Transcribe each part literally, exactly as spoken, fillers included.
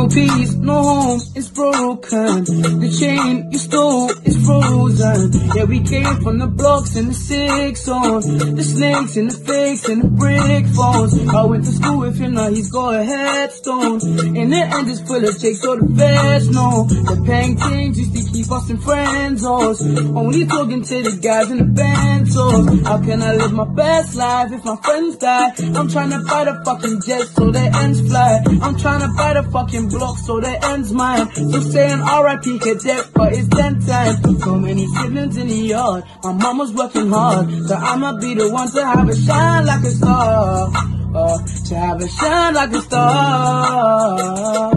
peace, no home, it's broken. The chain you stole is frozen. Yeah, we came from the blocks and the six on. The snakes and the fakes and the brick phones. I went to school with him, now he's got a headstone. In the end it's full of chicks, so the best know. The paintings used to keep us in friends halls. Only talking to the guys in the band, so how can I live my best life if my friends die? I'm trying to buy the fucking jet so the ends fly. I'm trying to buy the fucking block so the ends mine. So saying R I P cadet, but it's ten times. So many siblings in the yard, my mama's working hard, so I'ma be the one to have a shine like a star. Uh, to have a shine like a star.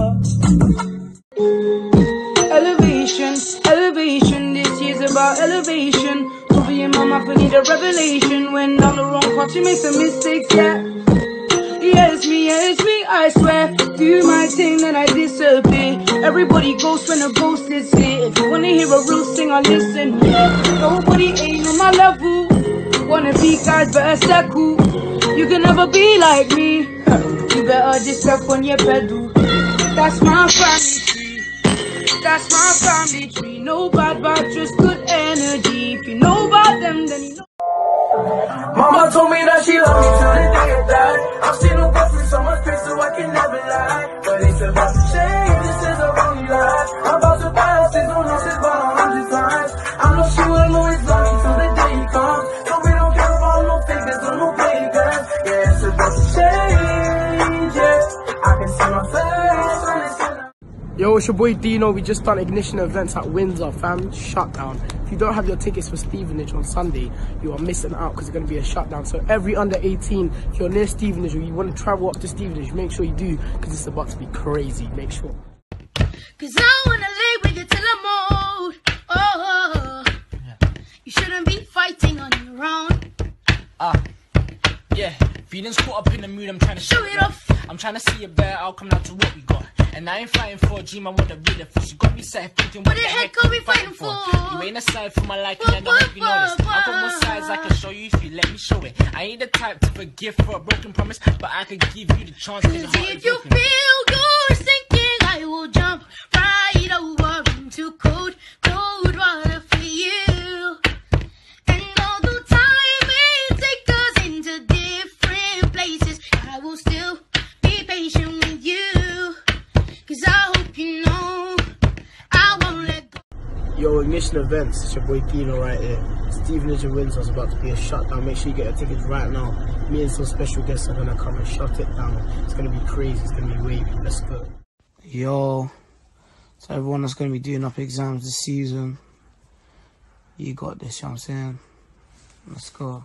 Elevation, elevation, this year's about elevation. So be your mama for need a revelation. When down the wrong path she makes a mistake, yeah. Yeah, it's me, yeah, it's me, I swear. Do my thing, then I disappear. Everybody ghost when a ghost is here. If you wanna hear a real singer, listen. Nobody ain't on my level. Wanna be guys, better step cool. You can never be like me. You better just step on your pedal. That's my family tree. That's my family tree. No bad vibes, just good energy. If you know about them, then you know. Mama told me that she loved me till the day I died. I've seen her go through so much pain, so I can never lie. But it's about to change, this is a wrong life. I'm about to buy houses, no houses, but a hundred times. I know she will always love me till the day he comes. So we don't care about no fakers or no pagans. Yeah, it's about to change, yeah. I can see my face when it's in. Yo, it's your boy Dino. We just done Ignition events at Windsor, fam. Shutdown. If you don't have your tickets for Stevenage on Sunday, you are missing out because it's going to be a shutdown. So every under eighteen, if you're near Stevenage or you want to travel up to Stevenage, make sure you do because it's about to be crazy. Make sure. Cause I want to lay with you till I'm old. Oh, you shouldn't be fighting on your own. Ah, yeah. Feelings caught up in the mood, I'm trying to show it off. I'm trying to see a better outcome now to what we got. And I ain't fighting for a dream, I want to read it for. She got me set thinking, what, what the heck are we fighting for? You ain't a side for my liking, and I hope you notice. I've got more sides I can show you if you let me show it. I ain't the type to forgive for a broken promise, but I could give you the chance. Cause if you feel you're sinking, I will jump right over into cold, cold water for you. And although time may take us into different places, I will still be patient with you. Cause I hope you know I won't let go. Yo, Ignition events, it's your boy Dino right here. Stevenage and Windsor is about to be a shutdown. Make sure you get your tickets right now. Me and some special guests are gonna come and shut it down. It's gonna be crazy, it's gonna be wavy. Let's go. Yo, so everyone that's gonna be doing up exams this season, you got this, you know what I'm saying? Let's go.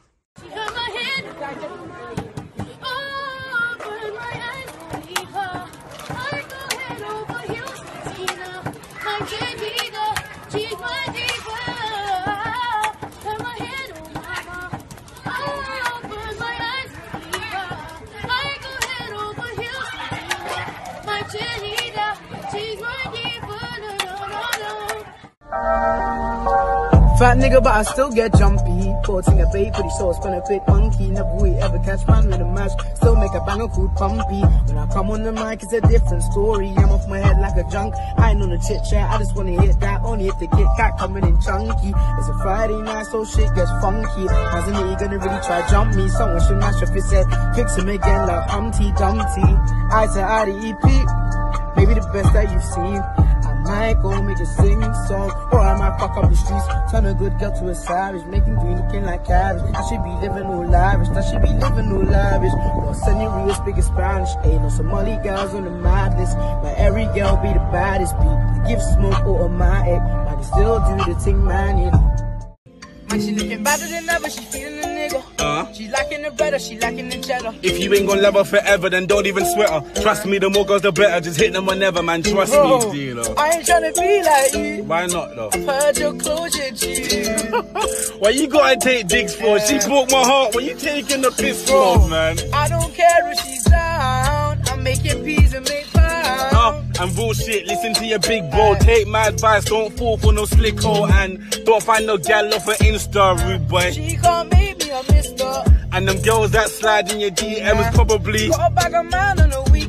Fat nigga, but I still get jumpy. Quoting a babe, pretty sure spin a quick monkey. Never will ever catch man with a match. Still make a banger called Pumpy. When I come on the mic, it's a different story. I'm off my head like a junk. I ain't on the chit chat, I just wanna hit that. Only if the Kit Kat coming in chunky. It's a Friday night, so shit gets funky. How's a nigga gonna really try jump me? Someone should mash up his head. Fix him again like Humpty Dumpty. Eye to eye to E P. Maybe the best that you've seen. I might go make a singing song, or I might fuck up the streets, turn a good girl to a savage, make him green looking like cabbage. I should be living all lavish, I should be living all lavish. Los Senoritas speaking Spanish, ain't no Somali girls on the mad list, but every girl be the baddest beat. I give smoke automatic, I can still do the thing, man, you know. Man, she looking better than ever, she feeling a nigga. Uh, she lacking the better, she lacking the cheddar. If you ain't gonna love her forever, then don't even sweat her. Trust me, the more girls the better, just hit them whenever, man, trust Bro, me, you know. I ain't tryna be like you. Why not, though? I've heard your closure, G. Why you gotta take digs for? Yeah. She broke my heart, what you taking the piss for, man? I don't care if she's down, I'm making peas and make pounds. Uh, and bullshit, listen to your big bro, take my advice, don't fall for no slick hole, and don't find no gal off of Insta, rude boy. She can't make me a mister. And them girls that slide in your D Ms yeah. probably got a bag of man on a weekend.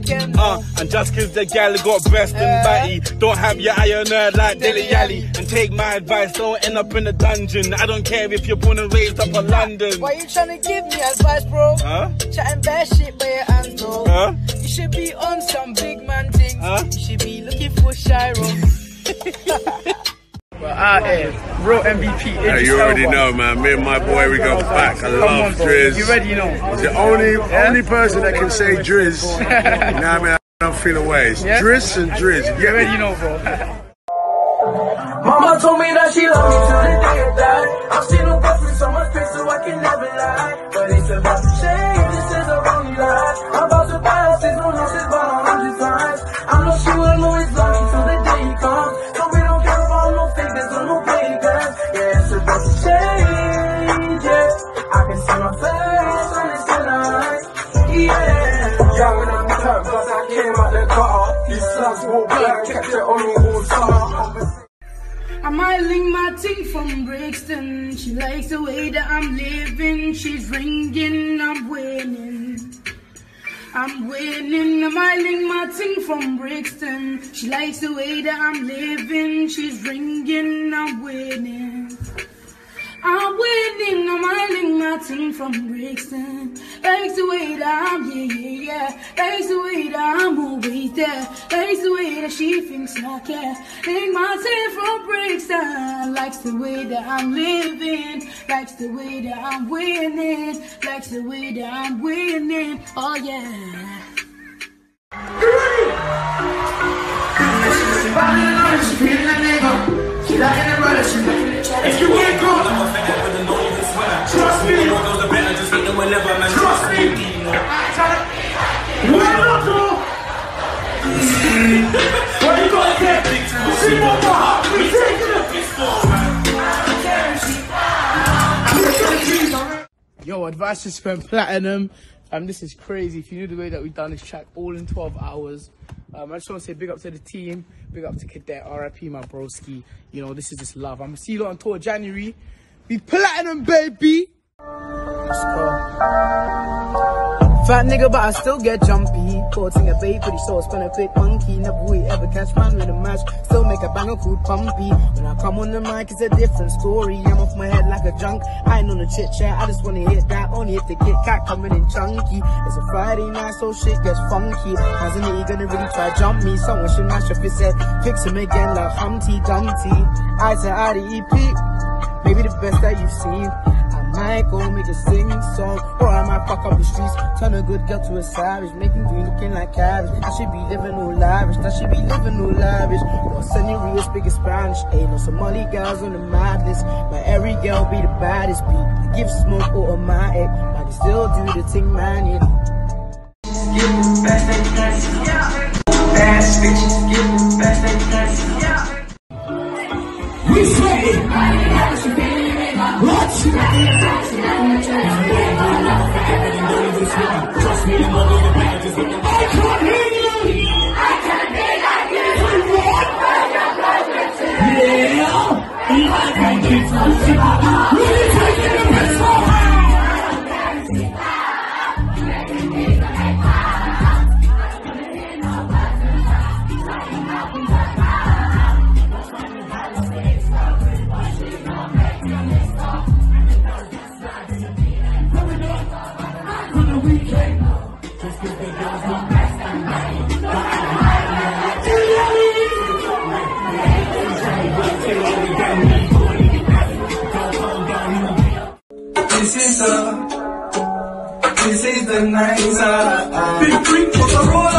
weekend. Uh, and just cause the gal got breast and batty, don't have your eye on her like Dilly Yally. And take my advice, don't end up in a dungeon. I don't care if you're born and raised up in London. Why you trying to give me advice, bro? Huh? Chatting bad shit by your hands, though. Huh? You should be on some big man thing. Huh? You should be looking for Shiro. We're out here, real M V P. Yeah, you already know, man. Me and my boy, we go back. I love Driz. You already know. He's the only yeah? only person that can say Driz. You know what I mean? I don't feel away. It's yeah? Driz and Driz. You you already know, bro. Mama told me that she loved me till the day I die. I've seen her go through so much pain, so I can never lie. But it's about to change, this is a wrong lie. I'm about to buy houses, no houses, but a hundred times. I know she will always love me till the day he comes. So we don't care about no fakers or no fakers. Yeah, it's about to change, yeah. I can see my face when it's tonight, yeah. Young and I'm turned, cause I came out the gutter. These slugs walk back, kept it on me all summer. I might link my teeth from Brixton. She likes the way that I'm living. She's ringing, I'm winning. I'm winning. I might link my teeth from Brixton. She likes the way that I'm living. She's ringing, I'm winning. I'm winning. I might link my team from Brixton. Likes the way that I'm, yeah, yeah, yeah. Likes the way that I'm always there. Likes the way that she thinks I care. Link my team from Brixton. Likes the way that I'm living. Likes the way that I'm winning. Likes the way that I'm winning. Oh yeah. If you ain't good, trust me. Trust me. Why not, bro? What you gonna get? See what part? We taking it. Yo, Advice to Spend Platinum. Um, this is crazy. If you knew the way that we've done this track all in twelve hours. Um, I just want to say big up to the team, big up to Cadet, R I P my broski. You know, this is just love. I'm going to see you lot on tour January. Be platinum, baby! Let's go. Fat nigga, but I still get jumpy. Courting a babe, pretty sure spin a quick monkey. Never will ever catch man with a match. Still make a banger called Pumpy. When I come on the mic, it's a different story. I'm off my head like a junk. I ain't on the chit chat. I just wanna hit that. Only if the Kit Kat coming in chunky. It's a Friday night, so shit gets funky. How's a nigga gonna really try jump me? Someone should mash up his head. Fix him again like Humpty Dumpty. I to I to E P. Maybe the best that you've seen. I might go make a sing song, or I might fuck up the streets, turn a good girl to a savage, making green looking like cabbage. I should be living all lavish, I should be living all lavish. Or sending real speaking Spanish, ain't no Somali girls on the mad list, but every girl be the baddest beat. I give smoke automatic, I can still do the thing, man. Yeah. Give the best they can, yeah. Bad bitches, give the best they can, yeah. We say, Trust me, the mother of the packages with the I can't hear you! I can't be like you! Yeah! I can't get some really taking the best one! This is the, this is the night, uh, uh, big drink for the road.